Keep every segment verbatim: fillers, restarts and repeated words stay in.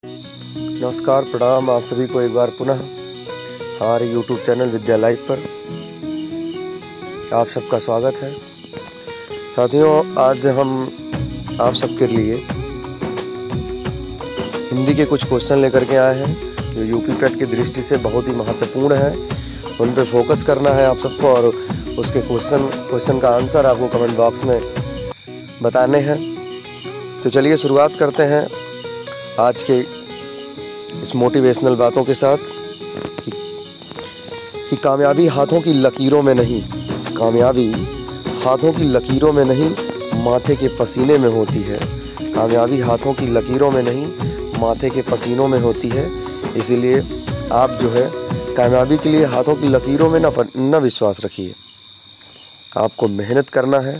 नमस्कार, प्रणाम आप सभी को एक बार पुनः हमारे यूट्यूब चैनल विद्या लाइव पर आप सबका स्वागत है। साथियों, आज हम आप सबके लिए हिंदी के कुछ क्वेश्चन लेकर के आए हैं जो यूपी पेट की दृष्टि से बहुत ही महत्वपूर्ण है। उन पे फोकस करना है आप सबको और उसके क्वेश्चन क्वेश्चन का आंसर आपको कमेंट बॉक्स में बताने हैं। तो चलिए शुरुआत करते हैं आज के इस मोटिवेशनल बातों के साथ कि, कि कामयाबी हाथों की लकीरों में नहीं, कामयाबी हाथों की लकीरों में नहीं माथे के पसीने में होती है। कामयाबी हाथों की लकीरों में नहीं माथे के पसीनों में होती है। इसीलिए आप जो है कामयाबी के लिए हाथों की लकीरों में न न विश्वास रखिए। आपको मेहनत करना है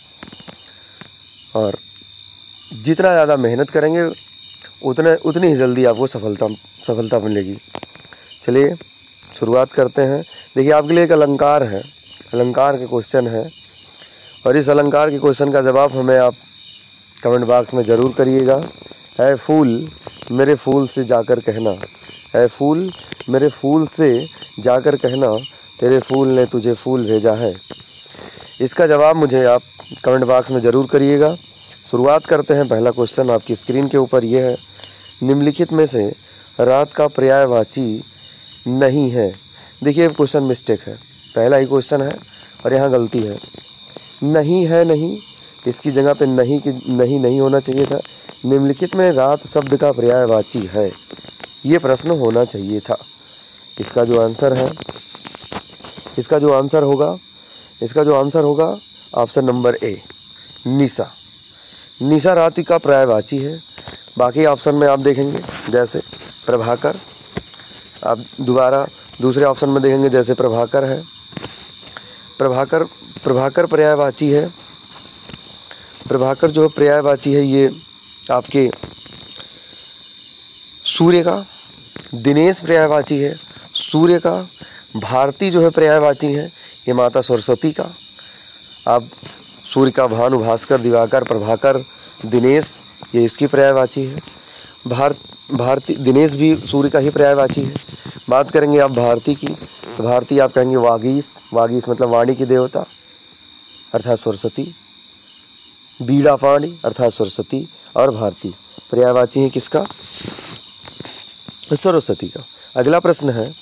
और जितना ज़्यादा मेहनत करेंगे उतने उतनी ही जल्दी आपको सफलता सफलता मिलेगी। चलिए शुरुआत करते हैं। देखिए, आपके लिए एक अलंकार है, अलंकार के क्वेश्चन है और इस अलंकार के क्वेश्चन का जवाब हमें आप कमेंट बॉक्स में ज़रूर करिएगा। है फूल मेरे फूल से जाकर कहना, है फूल मेरे फूल से जाकर कहना, तेरे फूल ने तुझे फूल भेजा है। इसका जवाब मुझे आप कमेंट बॉक्स में ज़रूर करिएगा। शुरुआत करते हैं। पहला क्वेश्चन आपकी स्क्रीन के ऊपर ये है, निम्नलिखित में से रात का पर्यायवाची नहीं है। देखिए, क्वेश्चन मिस्टेक है, पहला ही क्वेश्चन है और यहाँ गलती है। नहीं है, नहीं, इसकी जगह पे नहीं की नहीं नहीं होना चाहिए था। निम्नलिखित में रात शब्द का पर्यायवाची है, ये प्रश्न होना चाहिए था। इसका जो आंसर है इसका जो आंसर होगा इसका जो आंसर होगा ऑप्शन नंबर ए, निशा। निशा रात का पर्यायवाची है। बाकी ऑप्शन में आप देखेंगे जैसे प्रभाकर, आप दोबारा दूसरे ऑप्शन में देखेंगे जैसे प्रभाकर है, प्रभाकर प्रभाकर पर्यायवाची है। प्रभाकर जो पर्यायवाची है ये आपके सूर्य का। दिनेश पर्यायवाची है सूर्य का। भारती जो है पर्यायवाची है ये माता सरस्वती का। आप सूर्य का भानु, भास्कर, दिवाकर, प्रभाकर, दिनेश ये इसकी पर्यायवाची है। भार भारती दिनेश भी सूर्य का ही पर्यायवाची है। बात करेंगे आप भारती की, तो भारती आप कहेंगे वागीश। वागीश मतलब वाणी की देवता अर्थात सरस्वती। बीड़ा पाणी अर्थात सरस्वती और भारती पर्यायवाची है किसका? सरस्वती का। अगला प्रश्न है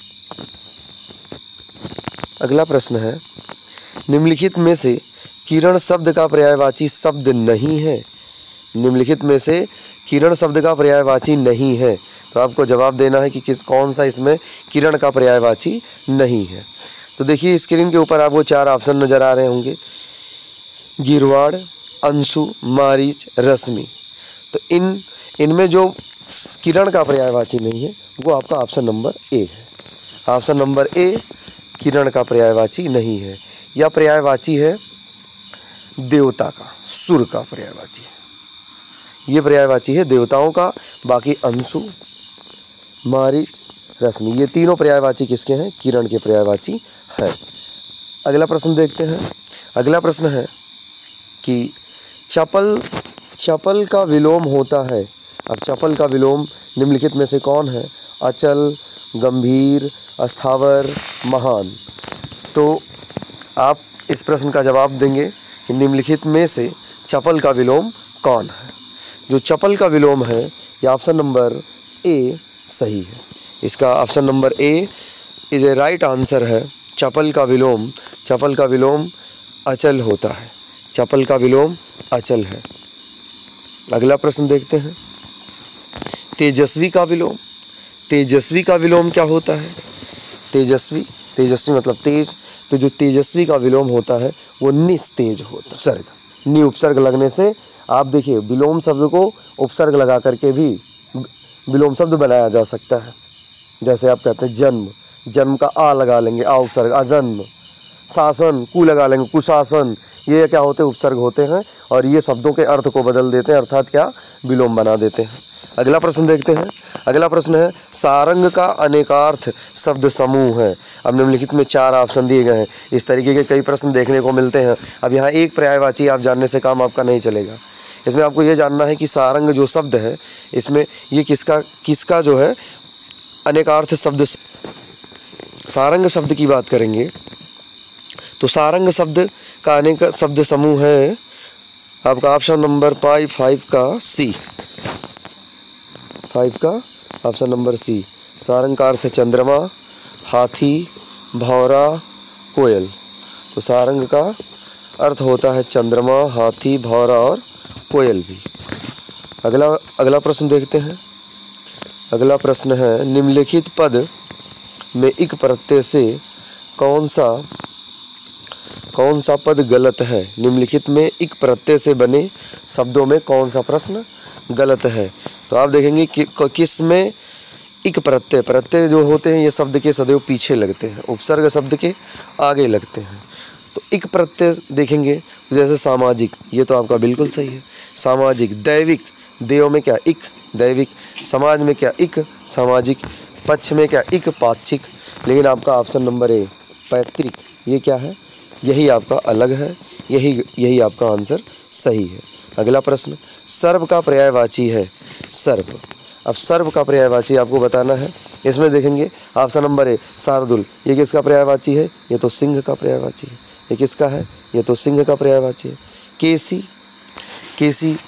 अगला प्रश्न है निम्नलिखित में से किरण शब्द का पर्यायवाची शब्द नहीं है। निम्नलिखित में से किरण शब्द का पर्यायवाची नहीं है, तो आपको जवाब देना है कि किस कौन सा इसमें किरण का पर्यायवाची नहीं है। तो देखिए, स्क्रीन के ऊपर आपको चार ऑप्शन नज़र आ रहे होंगे, गिरवाड़, अंशु, मारीच, रश्मि। तो इन इनमें जो किरण का पर्यायवाची नहीं है वो आपका ऑप्शन नंबर ए है। ऑप्शन नंबर ए किरण का पर्यायवाची नहीं है। यह पर्यायवाची है देवता का, सुर का पर्यायवाची है। ये पर्यायवाची है देवताओं का। बाकी अंशु, मारीच, रश्मि ये तीनों पर्यायवाची किसके हैं? किरण के पर्यायवाची है। अगला प्रश्न देखते हैं। अगला प्रश्न है कि चपल चपल का विलोम होता है। अब चपल का विलोम निम्नलिखित में से कौन है? अचल, गंभीर, अस्थावर, महान। तो आप इस प्रश्न का जवाब देंगे कि निम्नलिखित में से चपल का विलोम कौन है? जो चपल का विलोम है ये ऑप्शन नंबर ए सही है। इसका option number A is a right answer है। चपल का विलोम चपल का विलोम अचल होता है। चपल का विलोम अचल है। अगला प्रश्न देखते हैं। तेजस्वी का विलोम तेजस्वी का विलोम क्या होता है? तेजस्वी तेजस्वी मतलब तेज। तो जो तेजस्वी का विलोम होता है वो निस्तेज होता है। उपसर्ग, नि उपसर्ग लगने से आप देखिए विलोम शब्द को उपसर्ग लगा करके भी विलोम शब्द बनाया जा सकता है। जैसे आप कहते हैं जन्म, जन्म का आ लगा लेंगे, आ उपसर्ग, अजन्म। शासन, कु लगा लेंगे, कुशासन। ये क्या होते हैं? उपसर्ग होते हैं और ये शब्दों के अर्थ को बदल देते हैं, अर्थात क्या? विलोम बना देते हैं। अगला प्रश्न देखते हैं। अगला प्रश्न है सारंग का अनेकार्थ शब्द समूह है। अब निम्नलिखित में चार ऑप्शन दिए गए हैं। इस तरीके के कई प्रश्न देखने को मिलते हैं। अब यहाँ एक पर्यायवाची आप जानने से काम आपका नहीं चलेगा। इसमें आपको ये जानना है कि सारंग जो शब्द है इसमें ये किसका किसका जो है अनेकार्थ शब्द, सारंग शब्द की बात करेंगे तो सारंग शब्द का अनेक शब्द समूह है आपका ऑप्शन नंबर पाई फाइव का सी, फाइव का ऑप्शन नंबर सी। सारंग का अर्थ है चंद्रमा, हाथी, भौरा, कोयल। तो सारंग का अर्थ होता है चंद्रमा, हाथी, भौरा और कोयल भी। अगला अगला प्रश्न देखते हैं। अगला प्रश्न है निम्नलिखित पद में इक प्रत्यय से कौन सा कौन सा पद गलत है। निम्नलिखित में इक प्रत्यय से बने शब्दों में कौन सा प्रश्न गलत है। तो आप देखेंगे कि किस में इक प्रत्यय, प्रत्यय जो होते हैं ये शब्द के सदैव पीछे लगते हैं, उपसर्ग शब्द के आगे लगते हैं। तो इक प्रत्यय देखेंगे जैसे सामाजिक, ये तो आपका बिल्कुल सही है। सामाजिक, दैविक, देव में क्या इक, दैविक, समाज में क्या इक, सामाजिक, पक्ष में क्या इक, पाक्षिक। लेकिन आपका ऑप्शन नंबर ए पैतृक, ये क्या है, यही आपका अलग है, यही यही आपका आंसर सही है। अगला प्रश्न सर्व का पर्यायवाची है, सर्व। अब सर्व का पर्यायवाची आपको बताना है। इसमें देखेंगे ऑप्शन नंबर ए शार्दुल, ये किसका पर्यायवाची है, ये तो सिंह का पर्यायवाची है। ये किसका है, ये तो सिंह का पर्यायवाची है। केसी, केसी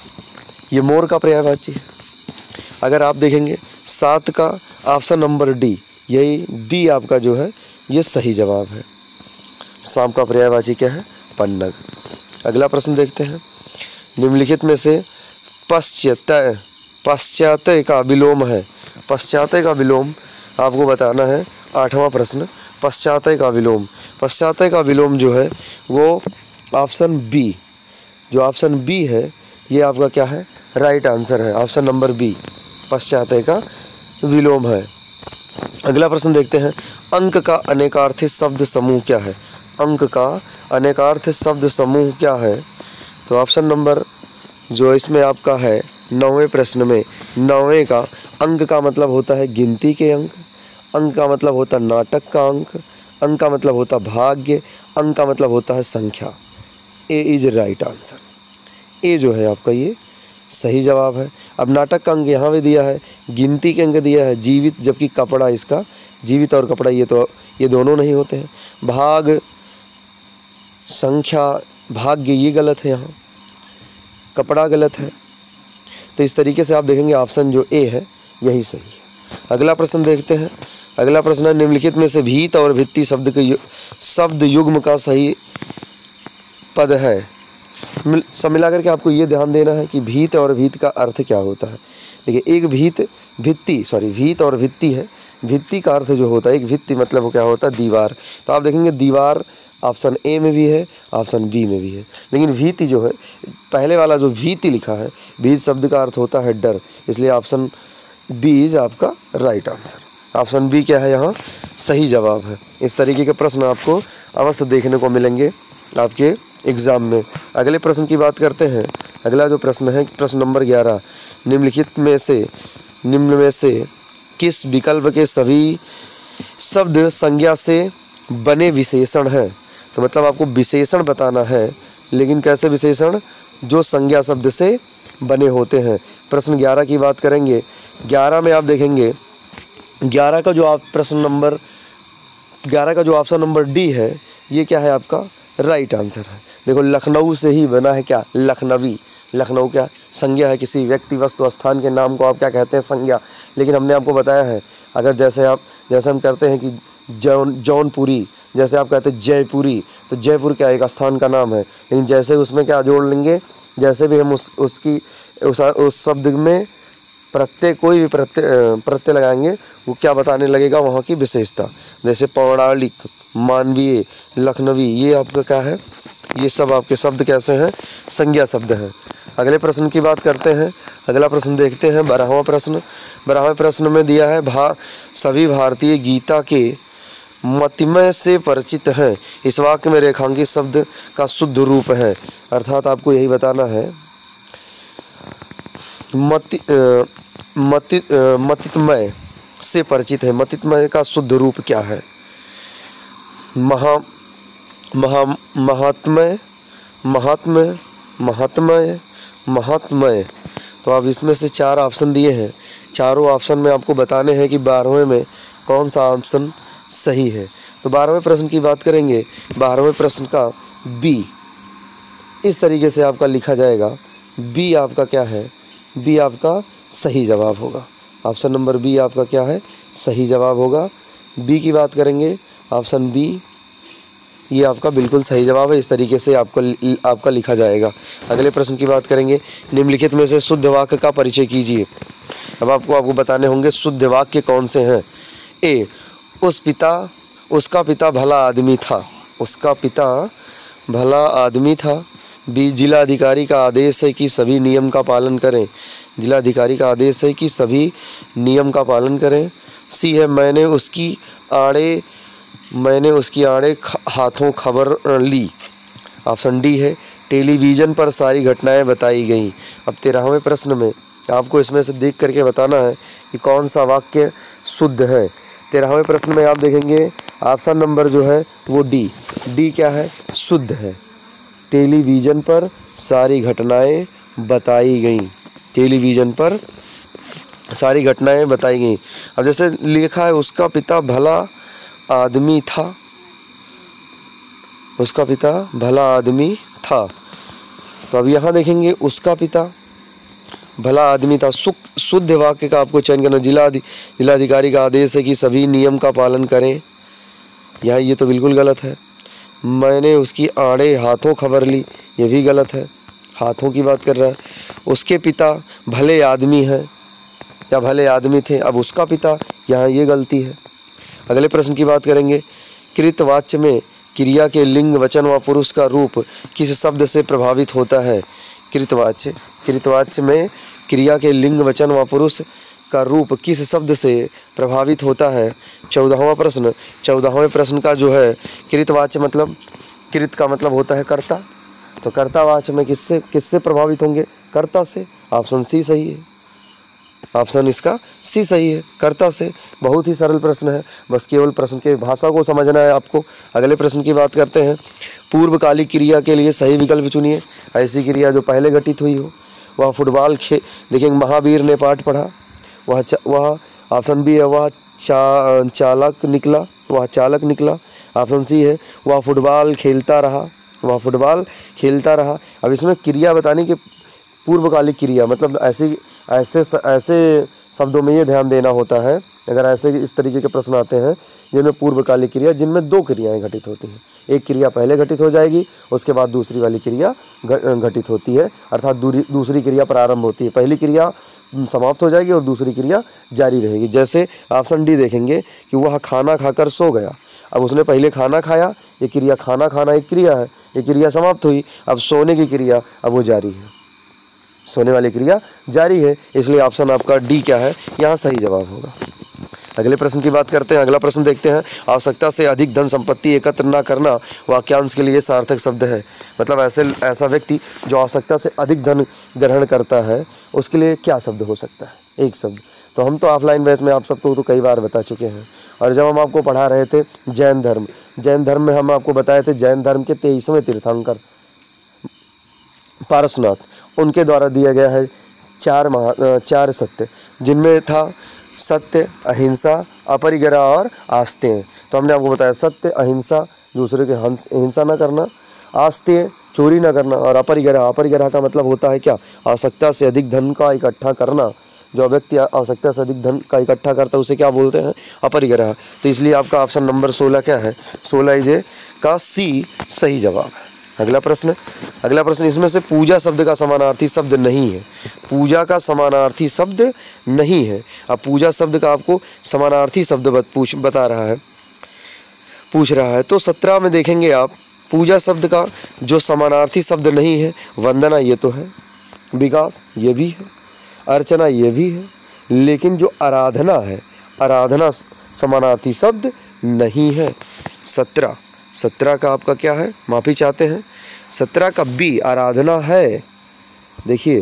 ये मोर का पर्यायवाची है। अगर आप देखेंगे सात का ऑप्शन नंबर डी, यही डी आपका जो है ये सही जवाब है। शाम का पर्यायवाची क्या है, पन्नग। अगला प्रश्न देखते हैं। निम्नलिखित में से पश्चातय, पश्चातय का विलोम है, पश्चातय का विलोम आपको बताना है। आठवां प्रश्न पश्चातय का विलोम, पश्चातय का विलोम जो है वो ऑप्शन बी, जो ऑप्शन बी है ये आपका क्या है, राइट आंसर है। ऑप्शन नंबर बी पश्चातय का विलोम है। अगला प्रश्न देखते हैं। अंक का अनेकार्थी शब्द समूह क्या है, अंक का अनेकार्थ शब्द समूह क्या है। तो ऑप्शन नंबर जो इसमें आपका है नौवें प्रश्न में, नौवें का अंक का मतलब होता है गिनती के अंक, अंक का मतलब होता है नाटक का अंक, अंक का मतलब होता है भाग्य, अंक का मतलब होता है संख्या। A is right answer, A जो है आपका ये सही जवाब है। अब नाटक का अंक यहाँ भी दिया है, गिनती के अंक दिया है जीवित, जबकि कपड़ा इसका जीवित और कपड़ा ये तो ये दोनों नहीं होते हैं। भाग, संख्या, भाग्य ये गलत है, यहाँ कपड़ा गलत है। तो इस तरीके से आप देखेंगे ऑप्शन जो ए है यही सही है। अगला प्रश्न देखते हैं। अगला प्रश्न है निम्नलिखित में से भीत और भित्ति शब्द के यु, शब्द युग्म का सही पद है। सब मिलाकर के आपको ये ध्यान देना है कि भीत और भीत का अर्थ क्या होता है। देखिए एक भीत भित्ति सॉरी भीत और भित्ति है, भित्ति का अर्थ जो होता है, एक भित्ति मतलब वो क्या होता है, दीवार। तो आप देखेंगे दीवार ऑप्शन ए में भी है, ऑप्शन बी में भी है। लेकिन भीति जो है, पहले वाला जो भीति लिखा है, भीत शब्द का अर्थ होता है डर, इसलिए ऑप्शन बी इज आपका राइट आंसर। ऑप्शन बी क्या है यहाँ सही जवाब है। इस तरीके के प्रश्न आपको अवश्य देखने को मिलेंगे आपके एग्ज़ाम में। अगले प्रश्न की बात करते हैं। अगला जो प्रश्न है प्रश्न नंबर ग्यारह, निम्नलिखित में से निम्न में से किस विकल्प के सभी शब्द संज्ञा से बने विशेषण हैं। तो मतलब आपको विशेषण बताना है, लेकिन कैसे विशेषण, जो संज्ञा शब्द से बने होते हैं। प्रश्न ग्यारह की बात करेंगे। ग्यारह में आप देखेंगे ग्यारह का जो आप प्रश्न नंबर ग्यारह का जो ऑप्शन नंबर डी है ये क्या है आपका राइट आंसर है। देखो लखनऊ से ही बना है क्या, लखनवी। लखनऊ क्या संज्ञा है, किसी व्यक्ति वस्तु स्थान के नाम को आप क्या कहते हैं, संज्ञा। लेकिन हमने आपको बताया है अगर जैसे आप जैसे हम करते हैं कि जौन जौनपुरी, जैसे आप कहते हैं जयपुरी, तो जयपुर क्या एक स्थान का नाम है। लेकिन जैसे उसमें क्या जोड़ लेंगे, जैसे भी हम उस उसकी उस, उस शब्द में प्रत्यय कोई भी प्रत्यय प्रत्यय लगाएंगे वो क्या बताने लगेगा, वहाँ की विशेषता। जैसे पौराणिक, मानवीय, लखनवी, ये आपका क्या है, ये सब आपके शब्द कैसे हैं, संज्ञा शब्द हैं। अगले प्रश्न की बात करते हैं। अगला प्रश्न देखते हैं बारहवां प्रश्न। बारहवें प्रश्न में दिया है भा सभी भारतीय गीता के मतिमय से परिचित हैं। इस वाक्य में रेखांकित शब्द का शुद्ध रूप है। अर्थात आपको यही बताना है मति मति मतिमय से परिचित है। मतिमय का शुद्ध रूप क्या है, महा महा महात्मय, महात्म्य, महात्मय, महात्मय। तो आप इसमें से चार ऑप्शन दिए हैं, चारों ऑप्शन में आपको बताने हैं कि बारहवें में कौन सा ऑप्शन सही है। तो बारहवें प्रश्न की बात करेंगे। बारहवें प्रश्न का बी इस तरीके से आपका लिखा जाएगा। बी आपका क्या है? बी आपका सही जवाब होगा। ऑप्शन नंबर बी आपका क्या है? सही जवाब होगा। बी की बात करेंगे, ऑप्शन बी ये आपका बिल्कुल सही जवाब है। इस तरीके से आपको आपका लिखा जाएगा। अगले प्रश्न की बात करेंगे। निम्नलिखित में से शुद्ध वाक्य का परिचय कीजिए। अब आपको आपको बताने होंगे शुद्ध वाक्य कौन से हैं। ए, उस पिता उसका पिता भला आदमी था। उसका पिता भला आदमी था। बी, जिलाधिकारी का आदेश है कि सभी नियम का पालन करें। जिलाधिकारी का आदेश है कि सभी नियम का पालन करें। सी है, मैंने उसकी आड़े मैंने उसकी आड़े हाथों खबर ली। ऑप्शन डी है, टेलीविज़न पर सारी घटनाएं बताई गईं। अब तेरहवें प्रश्न में आपको इसमें से देख करके बताना है कि कौन सा वाक्य शुद्ध है। तेरहवें प्रश्न में आप देखेंगे ऑप्शन नंबर जो है वो डी डी क्या है? शुद्ध है। टेलीविज़न पर सारी घटनाएं बताई गईं। टेलीविज़न पर सारी घटनाएं बताई गईं। अब जैसे लिखा है उसका पिता भला आदमी था। उसका पिता भला आदमी था। तो अब यहाँ देखेंगे उसका पिता भला आदमी था। सुख शुद्ध वाक्य का आपको चयन करना। जिला जिलाधिकारी का आदेश है कि सभी नियम का पालन करें। यहाँ ये तो बिल्कुल गलत है। मैंने उसकी आड़े हाथों खबर ली, ये भी गलत है। हाथों की बात कर रहा है। उसके पिता भले आदमी हैं या भले आदमी थे। अब उसका पिता, यहाँ ये गलती है। अगले प्रश्न की बात करेंगे। कृतवाच्य में क्रिया के लिंग, वचन व पुरुष का रूप किस शब्द से प्रभावित होता है? कृतवाच्य कृतवाच्य में क्रिया के लिंग, वचन व पुरुष का रूप किस शब्द से प्रभावित होता है? चौदहवां प्रश्न। चौदहवें प्रश्न का जो है कृतवाच्य मतलब, कृत का मतलब होता है कर्ता। तो कर्तावाच्य में किससे किससे प्रभावित होंगे? कर्ता से। ऑप्शन सी सही है। ऑप्शन इसका सी सही है, कर्ता से। बहुत ही सरल प्रश्न है, बस केवल प्रश्न के भाषा को समझना है आपको। अगले प्रश्न की बात करते हैं। पूर्वकालिक क्रिया के लिए सही विकल्प चुनिए। ऐसी क्रिया जो पहले घटित हुई हो। वह फुटबॉल खे देखेंगे महावीर ने पाठ पढ़ा। वह वह ऑप्शन बी है, वह चा चालक निकला वह चालक निकला। ऑप्शन सी है, वह फुटबॉल खेलता रहा वह फुटबॉल खेलता रहा। अब इसमें क्रिया बताने की पूर्वकालिक क्रिया मतलब ऐसी ऐसे ऐसे शब्दों में ये ध्यान देना होता है। अगर ऐसे इस तरीके के प्रश्न आते हैं जिनमें पूर्वकालिक क्रिया, जिनमें दो क्रियाएं घटित होती हैं। एक क्रिया पहले घटित हो जाएगी, उसके बाद दूसरी वाली क्रिया घटित होती है, अर्थात दूसरी क्रिया प्रारंभ होती है। पहली क्रिया समाप्त हो जाएगी और दूसरी क्रिया जारी रहेगी। जैसे ऑप्शन डी देखेंगे कि वह खाना खाकर सो गया। अब उसने पहले खाना खाया, ये क्रिया खाना खाना एक क्रिया है, ये क्रिया समाप्त हुई। अब सोने की क्रिया अब वो जारी है, सोने वाली क्रिया जारी है। इसलिए ऑप्शन आपका डी क्या है? यहाँ सही जवाब होगा। अगले प्रश्न की बात करते हैं। अगला प्रश्न देखते हैं। आवश्यकता से अधिक धन संपत्ति एकत्र न करना वाक्यांश के लिए सार्थक शब्द है। मतलब ऐसे ऐसा व्यक्ति जो आवश्यकता से अधिक धन ग्रहण करता है, उसके लिए क्या शब्द हो सकता है? एक शब्द। तो हम तो ऑफलाइन बैच में आप सबको तो कई बार बता चुके हैं। और जब हम आपको पढ़ा रहे थे जैन धर्म जैन धर्म में हम आपको बताए थे जैन धर्म के तेईसवें तीर्थंकर पारसनाथ, उनके द्वारा दिया गया है चार महा चार सत्य, जिनमें था सत्य, अहिंसा, अपरिग्रह और आस्तेय। तो हमने आपको बताया सत्य, अहिंसा, दूसरे के हंस हिंसा न करना, आस्तेय, चोरी न करना, और अपरिग्रह। अपरिग्रह का मतलब होता है क्या? आवश्यकता से अधिक धन का इकट्ठा करना। जो व्यक्ति आवश्यकता से अधिक धन का इकट्ठा करता है उसे क्या बोलते हैं? अपरिग्रह। तो इसलिए आपका ऑप्शन नंबर सोलह क्या है? सोलह इजे का सी सही जवाब है। अगला प्रश्न अगला प्रश्न इसमें से पूजा शब्द का समानार्थी शब्द नहीं है। पूजा का समानार्थी शब्द नहीं है। अब पूजा शब्द का आपको समानार्थी शब्द बत, पूछ बता रहा है पूछ रहा है तो सत्रह में देखेंगे आप। पूजा शब्द का जो समानार्थी शब्द नहीं है, वंदना ये तो है, विकास ये भी है, अर्चना ये भी है, लेकिन जो आराधना है, आराधना समानार्थी शब्द नहीं है। सत्रह सत्रह का आपका क्या है? माफ़ी चाहते हैं। सत्रह का बी आराधना है। देखिए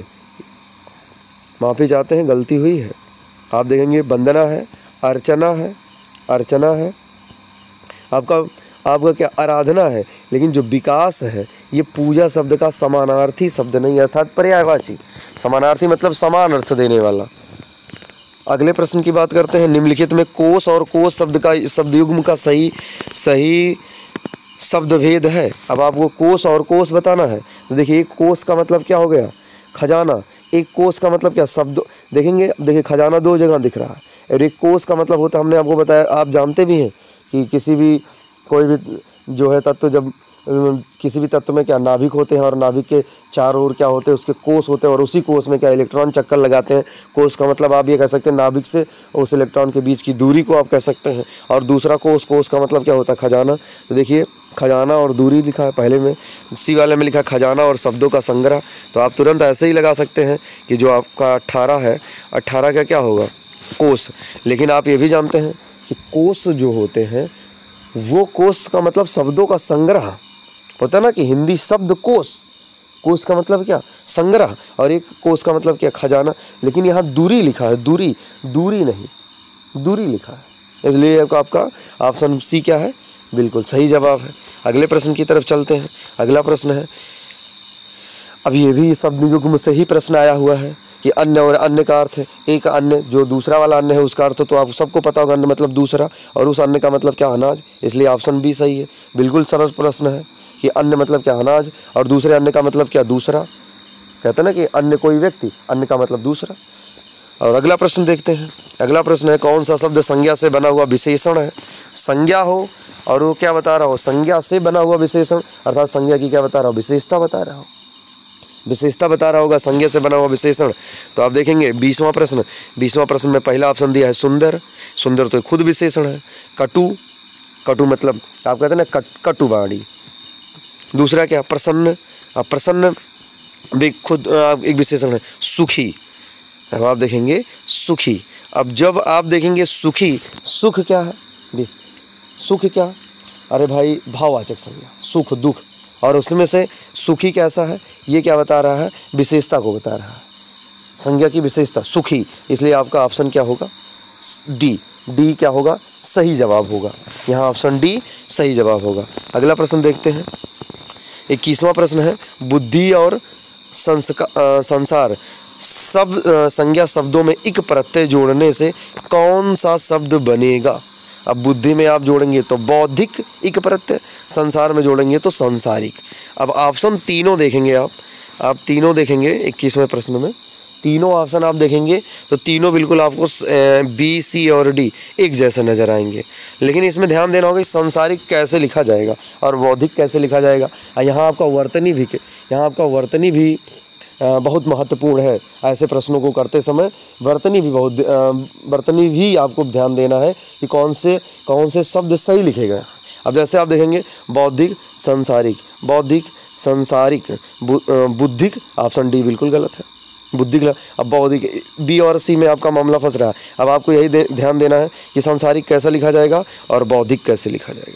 माफ़ी चाहते हैं, गलती हुई है। आप देखेंगे वंदना है, अर्चना है, अर्चना है। आपका आपका क्या आराधना है, लेकिन जो विकास है ये पूजा शब्द का समानार्थी शब्द नहीं, अर्थात पर्यायवाची। समानार्थी मतलब समान अर्थ देने वाला। अगले प्रश्न की बात करते हैं। निम्नलिखित में कोश और कोश शब्द का शब्द युग्म का सही सही शब्द भेद है। अब आपको कोश और कोश बताना है। तो देखिए, एक कोश का मतलब क्या हो गया, खजाना। एक कोश का मतलब क्या, शब्द देखेंगे। देखिए, खजाना दो जगह दिख रहा है, और एक कोश का मतलब होता है, हमने आपको बताया, आप जानते भी हैं कि किसी भी कोई भी जो है तत्व, जब किसी भी तत्व में क्या नाभिक होते हैं, और नाभिक के चारों ओर क्या होते हैं, उसके कोष होते हैं, और उसी कोष में क्या इलेक्ट्रॉन चक्कर लगाते हैं। कोष का मतलब आप ये कह सकते हैं नाभिक से उस इलेक्ट्रॉन के बीच की दूरी को आप कह सकते हैं। और दूसरा कोष, कोष का मतलब क्या होता है, खजाना। तो देखिए, खजाना और दूरी लिखा है, पहले में सी वाले में लिखा खजाना और शब्दों का संग्रह। तो आप तुरंत ऐसे ही लगा सकते हैं कि जो आपका अट्ठारह है, अट्ठारह का क्या होगा, कोष। लेकिन आप ये भी जानते हैं कि कोष जो होते हैं वो कोष का मतलब शब्दों का संग्रह होता है ना, कि हिंदी शब्द कोष, कोष का मतलब क्या, संग्रह, और एक कोष का मतलब क्या, खजाना। लेकिन यहाँ दूरी लिखा है, दूरी, दूरी नहीं, दूरी लिखा है, इसलिए आपका ऑप्शन सी क्या है, बिल्कुल सही जवाब है। अगले प्रश्न की तरफ चलते हैं। अगला प्रश्न है, अब ये भी शब्द युग्म से ही प्रश्न आया हुआ है कि अन्य और अन्य का अर्थ है। एक अन्य, जो दूसरा वाला अन्य है उसका अर्थ तो आप सबको पता होगा, अन्य मतलब दूसरा, और उस अन्य का मतलब क्या, अनाज। इसलिए ऑप्शन बी सही है। बिल्कुल सरल प्रश्न है कि अन्य मतलब क्या, अनाज, और दूसरे अन्य का मतलब क्या, दूसरा। कहते हैं ना कि अन्य कोई व्यक्ति, अन्य का मतलब दूसरा। और अगला प्रश्न देखते हैं। अगला प्रश्न है, कौन सा शब्द संज्ञा से बना हुआ विशेषण है। संज्ञा हो और वो क्या बता रहा हो, संज्ञा से बना हुआ विशेषण, अर्थात संज्ञा की क्या बता रहा हो, विशेषता बता रहा हो, विशेषता बता रहा होगा, संज्ञा से बना हुआ विशेषण। तो आप देखेंगे बीसवां प्रश्न, बीसवां प्रश्न में पहला ऑप्शन दिया है सुंदर। सुंदर तो खुद विशेषण है। कटु, कटु मतलब आप कहते हैं ना कट कटुवाणी। दूसरा क्या, प्रसन्न। अब प्रसन्न भी खुद एक विशेषण है। सुखी, अब आप देखेंगे सुखी। अब जब आप देखेंगे सुखी, सुख क्या है, सुख क्या, अरे भाई भाववाचक संज्ञा, सुख दुख, और उसमें से सुखी कैसा है, ये क्या बता रहा है, विशेषता को बता रहा है, संज्ञा की विशेषता, सुखी। इसलिए आपका ऑप्शन क्या होगा, डी। डी क्या होगा, सही जवाब होगा। यहाँ ऑप्शन डी सही जवाब होगा। अगला प्रश्न देखते हैं। इक्कीसवां प्रश्न है, बुद्धि और संस्कार संसार सब संज्ञा शब्दों में इक प्रत्यय जोड़ने से कौन सा शब्द बनेगा। अब बुद्धि में आप जोड़ेंगे तो बौद्धिक इक प्रत्यय, संसार में जोड़ेंगे तो संसारिक। अब ऑप्शन तीनों देखेंगे आप आप तीनों देखेंगे इक्कीसवें प्रश्न में, तीनों ऑप्शन आप देखेंगे तो तीनों बिल्कुल आपको बी, सी और डी एक जैसे नज़र आएंगे। लेकिन इसमें ध्यान देना होगा कि संसारिक कैसे लिखा जाएगा और बौद्धिक कैसे लिखा जाएगा। यहाँ आपका वर्तनी भी यहाँ आपका वर्तनी भी बहुत महत्वपूर्ण है। ऐसे प्रश्नों को करते समय वर्तनी भी बहुत वर्तनी भी आपको ध्यान देना है कि कौन से कौन से शब्द सही लिखे गए। अब जैसे आप देखेंगे बौद्धिक संसारिक, बौद्धिक संसारिक, बुद्धिक, ऑप्शन डी बिल्कुल गलत है, बुद्धिक। अब बौद्धिक बी और सी में आपका मामला फंस रहा है। अब आपको यही दे, ध्यान देना है कि संसारिक कैसे लिखा जाएगा और बौद्धिक कैसे लिखा जाएगा।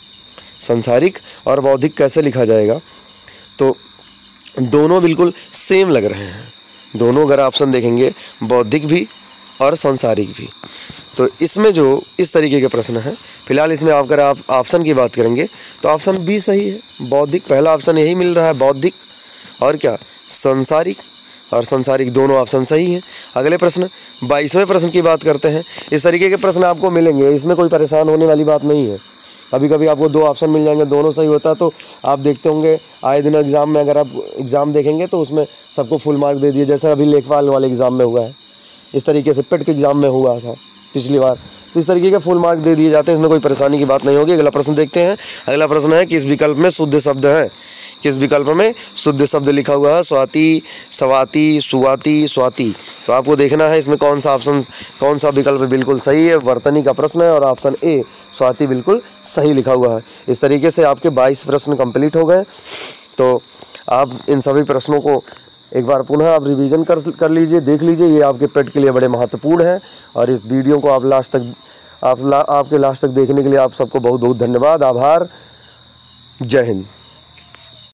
संसारिक और बौद्धिक कैसे लिखा जाएगा, तो दोनों बिल्कुल सेम लग रहे हैं। दोनों अगर ऑप्शन देखेंगे बौद्धिक भी और संसारिक भी, तो इसमें जो इस तरीके के प्रश्न हैं, फिलहाल इसमें अगर आप ऑप्शन की बात करेंगे तो ऑप्शन बी सही है, बौद्धिक। पहला ऑप्शन यही मिल रहा है, बौद्धिक और क्या, संसारिक और संसारिक, दोनों ऑप्शन सही हैं। अगले प्रश्न बाईसवें प्रश्न की बात करते हैं। इस तरीके के प्रश्न आपको मिलेंगे, इसमें कोई परेशान होने वाली बात नहीं है। कभी कभी आपको दो ऑप्शन मिल जाएंगे, दोनों सही होता है तो आप देखते होंगे आए दिन एग्ज़ाम में, अगर आप एग्ज़ाम देखेंगे तो उसमें सबको फुल मार्क दे दिए, जैसे अभी लेखपाल वाले एग्ज़ाम में हुआ है, इस तरीके से पेट के एग्ज़ाम में हुआ था पिछली बार। तो इस तरीके के फुल मार्क दे दिए जाते हैं, इसमें कोई परेशानी की बात नहीं होगी। अगला प्रश्न देखते हैं। अगला प्रश्न है, किस विकल्प में शुद्ध शब्द है। किस विकल्प में शुद्ध शब्द लिखा हुआ है, स्वाति, स्वाति, सुवाति, स्वाति। तो आपको देखना है इसमें कौन सा ऑप्शन, कौन सा विकल्प बिल्कुल सही है। वर्तनी का प्रश्न है और ऑप्शन ए स्वाति बिल्कुल सही लिखा हुआ है। इस तरीके से आपके बाईस प्रश्न कंप्लीट हो गए। तो आप इन सभी प्रश्नों को एक बार पुनः आप रिवीजन कर कर लीजिए, देख लीजिए, ये आपके पेट के लिए बड़े महत्वपूर्ण है। और इस वीडियो को आप लास्ट तक आप ला, आपके लास्ट तक देखने के लिए आप सबको बहुत बहुत धन्यवाद, आभार। जय हिंद।